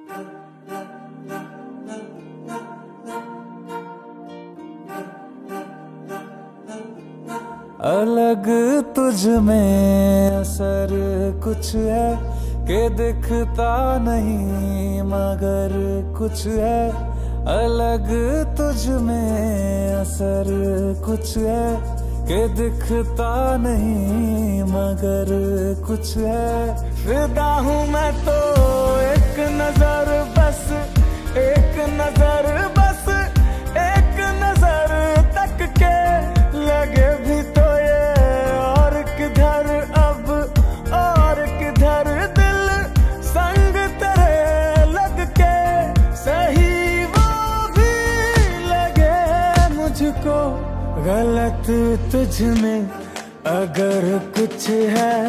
अलग तुझ में असर कुछ है कि दिखता नहीं मगर कुछ है। अलग तुझ में असर कुछ है कि दिखता नहीं मगर कुछ है। फिदा हूँ मैं तो एक नजर बस, एक नजर बस, एक नजर तक के लगे भी तो ये और किधर अब और किधर दिल संग तेरे लग के सही वो भी लगे मुझको। गलत तुझ में अगर कुछ है